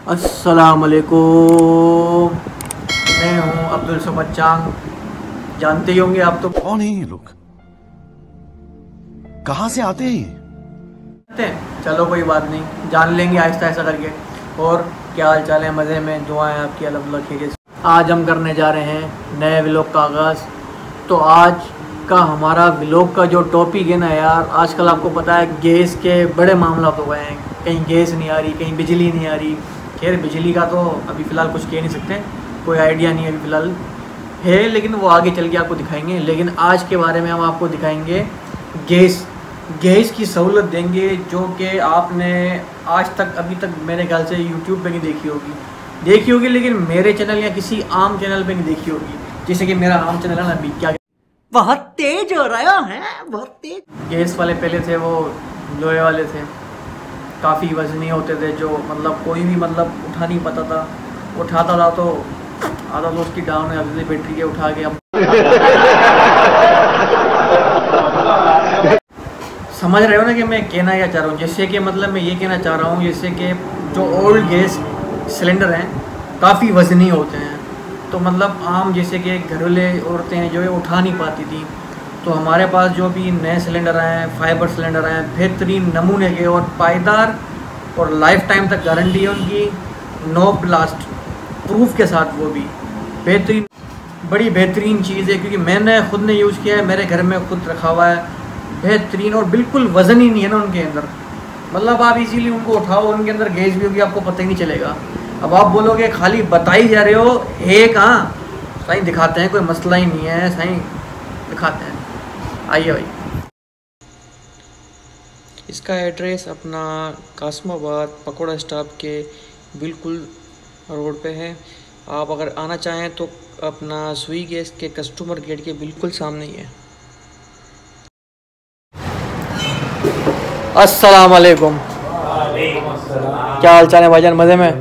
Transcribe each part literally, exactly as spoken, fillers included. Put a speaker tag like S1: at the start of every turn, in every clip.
S1: अस्सलामुअलैकुम, मैं हूँ अब्दुल समद चांग। जानते ही होंगे आप तो।
S2: कौन है ये लोग, कहाँ से आते हैं?
S1: चलो कोई बात नहीं, जान लेंगे आहिस्ता आहिस्ता करके। और क्या हाल चाल है? मज़े में? दुआएं आपकी अल्हम्दुलिल्लाह खैरियत से। आज हम करने जा रहे हैं नए व्लॉग का आगाज़। तो आज का हमारा व्लॉग का जो टॉपिक है ना यार, आजकल आपको पता है गैस के बड़े मामला हो गए हैं। कहीं गैस नहीं आ रही, कहीं बिजली नहीं आ रही। खैर बिजली का तो अभी फ़िलहाल कुछ कह नहीं सकते, कोई आइडिया नहीं अभी फ़िलहाल है, लेकिन वो आगे चल के आपको दिखाएंगे। लेकिन आज के बारे में हम आपको दिखाएंगे गैस गैस की सहूलत देंगे, जो कि आपने आज तक अभी तक मेरे ख्याल से यूट्यूब पे नहीं देखी होगी देखी होगी लेकिन मेरे चैनल या किसी आम चैनल पे नहीं देखी होगी। जैसे कि मेरा आम चैनल है ना, अभी क्या बहुत तेज हो रहा है, बहुत तेज। गैस वाले पहले थे वो लोहे वाले थे, काफ़ी वजनी होते थे, जो मतलब कोई भी मतलब उठा नहीं पाता था। उठाता था तो आधा तो उसकी डाउन है, अभी बैटरी के उठा के हम समझ रहे हो ना कि मैं कहना क्या चाह रहा हूँ। जैसे कि मतलब मैं ये कहना चाह रहा हूँ, जैसे कि जो ओल्ड गैस सिलेंडर हैं काफ़ी वजनी होते हैं, तो मतलब आम जैसे कि घर वाले औरतें हैं जो ये उठा नहीं पाती थी। तो हमारे पास जो भी नए सिलेंडर आए हैं, फाइबर सिलेंडर आए हैं, बेहतरीन नमूने के और पायदार और लाइफ टाइम तक गारंटी है उनकी, नो ब्लास्ट प्रूफ के साथ। वो भी बेहतरीन, बड़ी बेहतरीन चीज़ है, क्योंकि मैंने खुद ने यूज़ किया है, मेरे घर में खुद रखा हुआ है। बेहतरीन और बिल्कुल वज़न ही नहीं है ना उनके अंदर, मतलब आप इजीली उनको उठाओ, उनके अंदर गैस भी होगी, आपको पता ही नहीं चलेगा। अब आप बोलोगे खाली बताई जा रहे हो, है कहाँ साईं, दिखाते हैं, कोई मसला ही नहीं है साईं, दिखाते हैं। आइए भाई। इसका एड्रेस अपना कासमाबाद पकौड़ा स्टॉप के बिल्कुल रोड पे है। आप अगर आना चाहें तो अपना सुई गैस के कस्टमर गेट के बिल्कुल सामने ही है। अस्सलाम वालेकुम। क्या हाल चाल है भाईजान? मज़े में?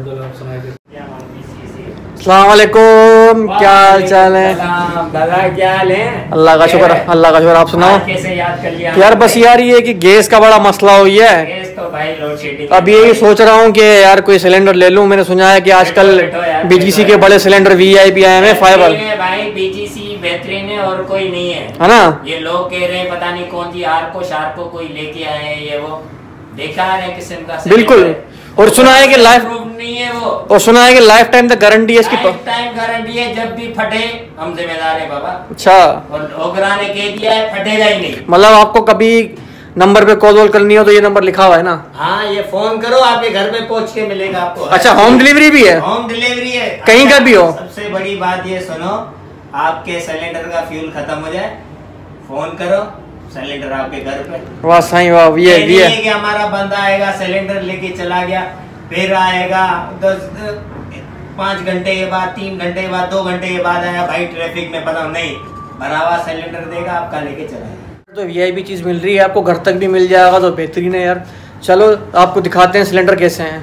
S1: अस्सलाम वालेकुम, क्या हाल चाल है?
S3: दादा क्या हाल है?
S1: अल्लाह का शुक्र, अल्लाह का शुक्र। आप सुनाओ।
S3: कैसे याद कर लिया
S1: यार? बस यार ये कि गैस का बड़ा मसला हुई है।
S3: गैस तो भाई लोड शेडिंग।
S1: अब यही सोच रहा हूँ कि यार कोई सिलेंडर ले लूँ। मैंने सुना है कि आजकल बीजीसी के बड़े सिलेंडर वीआईपी आए हैं, फाइबर।
S3: भाई बीजीसी बेहतरीन है और कोई नहीं है,
S1: है ना?
S3: ये लोग कह रहे हैं पता नहीं कौन सी आरको शारको कोई लेके आए हैं, ये वो देखा है किस्म का
S1: बिल्कुल। और सुना है कि लाइफ
S3: नहीं है वो,
S1: और सुना है कि लाइफ टाइम तक गारंटी है इसकी।
S3: लाइफ टाइम गारंटी है, जब भी फटे हम जिम्मेदार है बाबा।
S1: अच्छा।
S3: और ओगरा ने कह दिया है फटेगा ही नहीं।
S1: मतलब आपको कभी नंबर पे कॉल वॉल करनी हो तो ये नंबर लिखा हुआ है ना?
S3: हाँ, ये फोन करो, आपके घर पे पहुंच के मिलेगा आपको।
S1: अच्छा, होम डिलीवरी भी है?
S3: होम डिलीवरी है,
S1: कहीं का भी हो।
S3: सबसे बड़ी बात ये सुनो, आपके सिलेंडर का फ्यूल खत्म हो जाए, फोन करो, सिलेंडर आपके घर पे। वाह साईं वाह। ये
S1: ये
S3: है कि हमारा बंदा आएगा, सिलेंडर लेके चला गया, फिर आएगा दस पाँच घंटे के बाद, तीन घंटे के बाद, दो घंटे के बाद आया, भाई ट्रैफिक में पता नहीं, भरा हुआ सिलेंडर देगा, आपका लेके चला जाएगा।
S1: तो वीआईपी चीज़ मिल रही है आपको, घर तक भी मिल जाएगा, तो बेहतरीन है यार। चलो आपको दिखाते हैं सिलेंडर कैसे हैं।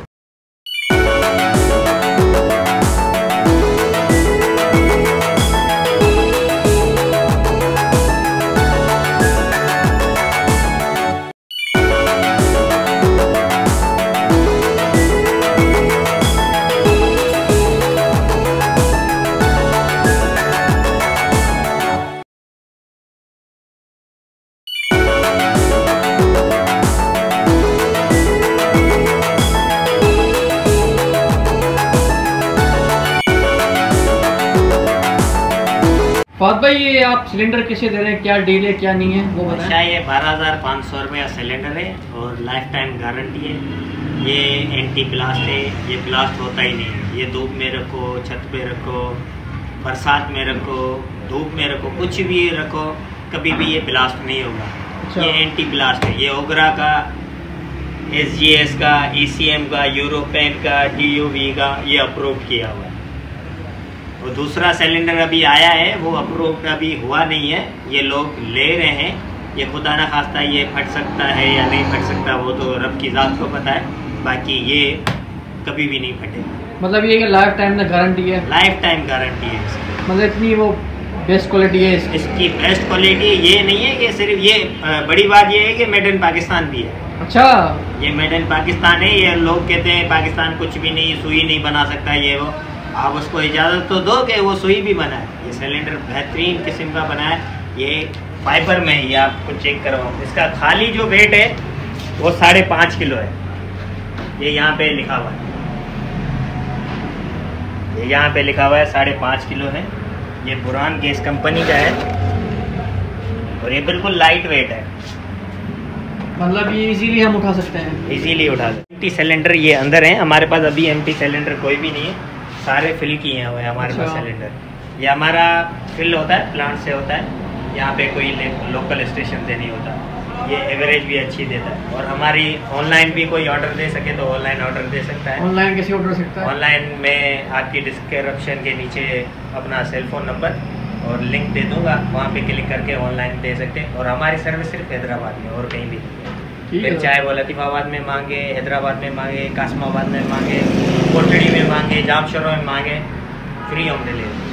S1: फात भाई, ये आप सिलेंडर कैसे दे रहे हैं? क्या डील है, क्या नहीं है, वो बताएं।
S3: अच्छा, ये बारह हज़ार पाँच सौ रुपये का सिलेंडर है और लाइफ टाइम गारंटी है। ये एंटी ब्लास्ट है, ये ब्लास्ट होता ही नहीं है। ये धूप में रखो, छत पे रखो, बरसात में रखो, धूप में रखो, कुछ भी रखो, कभी भी ये ब्लास्ट नहीं होगा। अच्छा। ये एंटी ब्लास्ट है। ये ओगरा का, एस जी एस का, ई सी एम का, यूरोपेन का, डी ओ वी का ये अप्रूव किया हुआ है। और दूसरा सिलेंडर अभी आया है, वो अप्रूव अभी हुआ नहीं है, ये लोग ले रहे हैं। ये खुदा ना खास्ता ये फट सकता है या नहीं फट सकता, वो तो रब की ज़ात को पता है, बाकी ये कभी भी नहीं फटेगा।
S1: मतलब ये लाइफ टाइम में गारंटी है?
S3: लाइफ टाइम गारंटी है इसकी।
S1: मतलब इतनी वो बेस्ट क्वालिटी है
S3: इसकी। बेस्ट क्वालिटी ये नहीं है कि सिर्फ ये, बड़ी बात ये है कि मेड इन पाकिस्तान भी है।
S1: अच्छा,
S3: ये मेड इन पाकिस्तान है। ये लोग कहते हैं पाकिस्तान कुछ भी नहीं, सुई नहीं बना सकता ये वो। आप उसको इजाज़त तो दो कि वो सुई भी बनाए। ये सिलेंडर बेहतरीन किस्म का बना है। ये फाइबर में ही, आपको चेक करवाऊँ। इसका खाली जो वेट है वो साढ़े पाँच किलो है। ये यहाँ पे लिखा हुआ है, ये यहाँ पे लिखा हुआ है साढ़े पाँच किलो है। ये बुरान गैस कंपनी का है और ये बिल्कुल लाइट वेट है।
S1: मतलब ये इजीली हम उठा सकते हैं?
S3: इजीली उठा सकते। एम्प्टी सिलेंडर ये अंदर है हमारे पास। अभी एम्प्टी सिलेंडर कोई भी नहीं है, सारे फिल किए हुए हैं हमारे पास सिलेंडर। ये हमारा फिल होता है, प्लांट से होता है। यहाँ पे कोई लोकल स्टेशन से नहीं होता। ये एवरेज भी अच्छी देता है। और हमारी ऑनलाइन भी कोई ऑर्डर दे सके तो ऑनलाइन ऑर्डर दे सकता है।
S1: ऑनलाइन कैसे ऑर्डर सकता है? ऑनलाइन
S3: में आपकी डिस्क्रिप्शन के नीचे अपना सेल फोन नंबर और लिंक दे दूंगा, वहाँ पे क्लिक करके ऑनलाइन दे सकते हैं। और हमारी सर्विस सिर्फ हैदराबाद में और कहीं भी नहीं है। फिर चाहे वो लतीफ़ाबाद में मांगे, हैदराबाद में मांगे, कासमाबाद में मांगे, कोटड़ी में मांगे, जामशोरों में मांगे, फ्री होम डिलीवरी।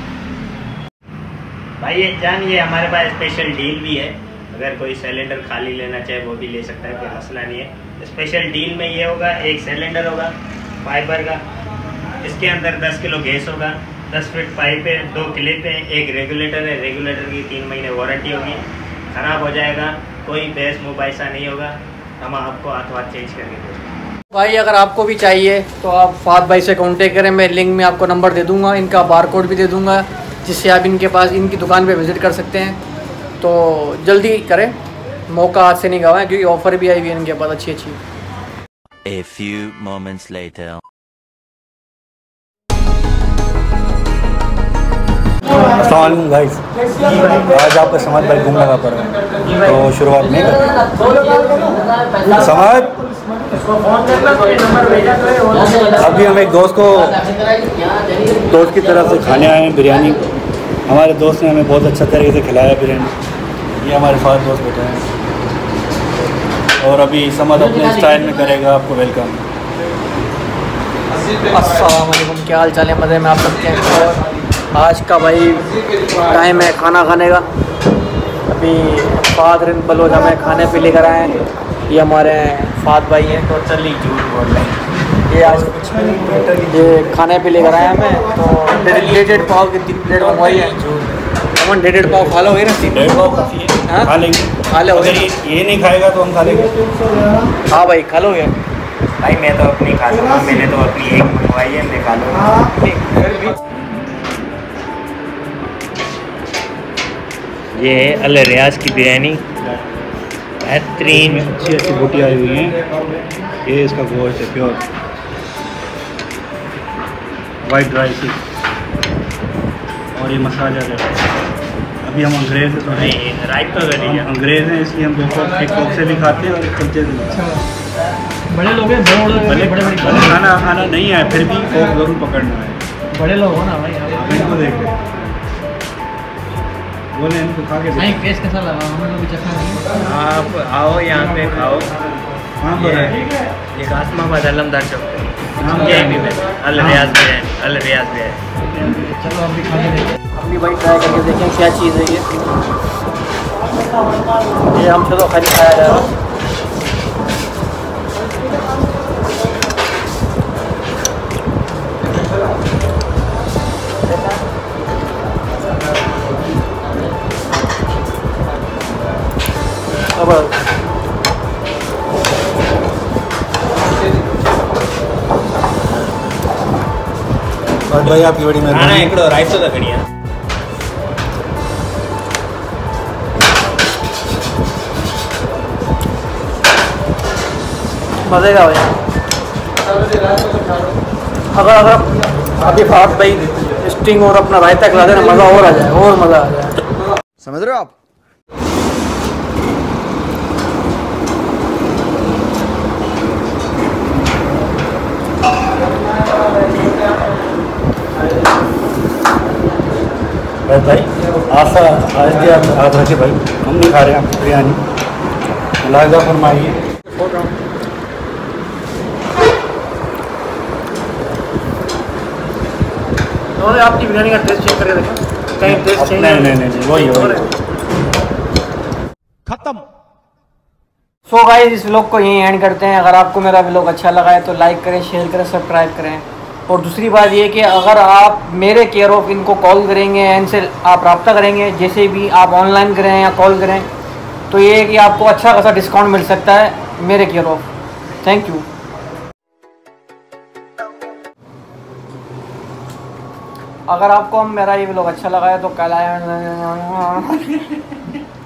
S3: भाई ये जान, ये हमारे पास स्पेशल डील भी है। अगर कोई सिलेंडर खाली लेना चाहे वो भी ले सकता है, कोई मसला नहीं है। स्पेशल डील में ये होगा, एक सिलेंडर होगा फाइबर का, इसके अंदर दस किलो गैस होगा, दस फीट पाइप है, दो क्लिप है, एक रेगुलेटर है। रेगुलेटर की तीन महीने वारंटी होगी। ख़राब हो जाएगा कोई बेस मोबाइल सा नहीं होगा, हम आपको हाथ हाथ चेंज करके देंगे।
S1: भाई अगर आपको भी चाहिए तो आप फात भाई से कांटेक्ट करें। मैं लिंक में आपको नंबर दे दूंगा, इनका बार कोड भी दे दूंगा, जिससे आप इनके पास इनकी दुकान पे विज़िट कर सकते हैं। तो जल्दी करें, मौका हाथ से नहीं गवाएं, क्योंकि ऑफ़र भी आई हुई है इनके पास अच्छी अच्छी।
S2: A few moments later.
S4: अस्सलाम वालेकुम गाइस, आज आपका समाज भाई घूमने का पर है तो शुरुआत नहीं करते। समाज अभी हम एक दोस्त को दोस्त की तरफ से खाने आए हैं बिरयानी। हमारे दोस्त ने हमें बहुत अच्छा तरीके से खिलाया बिरयानी। ये हमारे साथ दोस्त बैठे हैं और अभी समाज अपने स्टाइल में करेगा आपको वेलकम।
S1: अस्सलाम वालेकुम, क्या हाल चाल है? मज़े में आप सकते हैं। और आज का भाई टाइम है खाना खाने का। अभी फादर इन बलोचा में खाने पे लेकर आए हैं। ये हमारे फाद भाई हैं,
S3: टोटली झूठ बोल रहे हैं।
S1: ये आज ये खाने पे लेकर आए हमें। तो डेढ़ पाव की तीन प्लेट मंगवाई है। हम डेढ़ डेढ़ पाव खा लोगे ना?
S4: डेढ़ पाव काफ़ी है, खा लेंगे।
S1: खा लो।
S4: अगर ये नहीं खाएगा तो हम खा लेंगे।
S1: हाँ भाई खा लोगे?
S3: भाई मैं तो अपनी खा लूँगा, मैंने तो अपनी एक मंगवाई है, मैं खा लूँगा। ये है अल रियाज की बिरयानी, बेहतरीन
S4: अच्छी अच्छी बोटी आई हुई हैं। ये इसका गोश्त है प्योर वाइट राइस और ये मसाला है। अभी हम अंग्रेज़ हैं,
S3: राइट तो करिए,
S4: अंग्रेज़ हैं इसलिए हम दो एक कोक से भी खाते हैं और एक कुल्चे से भी खाते हैं।
S1: बड़े लोग हैं,
S4: भले बड़े बड़े खाना खाना नहीं है फिर भी कोक ज़रूर पकड़ना है।
S1: बड़े लोग हो ना भाई,
S4: इनको देख बोले इनको खा के
S1: नहीं टेस्ट कैसा लगा? हम लोग भी चखा नहीं।
S3: आप आओ यहाँ पे खाओ।
S4: हाँ पर
S3: ये कासमाबाद अलमदार चौक
S4: हाँ,
S3: पे यही भी अल रियाज भी है, अल रियाज भी है।
S1: चलो हम भी खा के देखते हैं। हम भी भाई ट्राई करके देखें क्या चीज़ है ये। ये हमसे तो खाली खाया जा रहा है। अब
S4: और भाई आपकी बड़ी मेहरबानी।
S3: एकड़ो राइस तो खड़िया
S1: मज़े का भाई। अगर अगर अभी फात भाई स्टिंग और अपना रायता खिला देना, मज़ा और आ जाए, और मज़ा आ जाए।
S2: समझ रहे हो आप?
S4: भाई आशा आज भी आप याद रखे भाई, हम नहीं खा रहे हैं आपकी बिरयानी, लाजा फरमाइए।
S1: और आपकी बिरयानी का टेस्ट चेक करके देखें, कहीं टेस्ट चेंज?
S4: नहीं नहीं नहीं वही वही
S2: खत्म।
S1: सो गाइस इस व्लॉग को यहीं एंड करते हैं। अगर आपको मेरा व्लॉग अच्छा लगा है तो लाइक करें, शेयर करें, सब्सक्राइब करें। और दूसरी बात ये कि अगर आप मेरे केयर ऑफ इनको कॉल करेंगे, इनसे आप रब्ता करेंगे, जैसे भी आप ऑनलाइन करें या कॉल करें, तो ये है कि आपको अच्छा खासा डिस्काउंट मिल सकता है मेरे केयर ऑफ। Thank you. अगर आपको मेरा ये व्लॉग अच्छा लगा है तो कल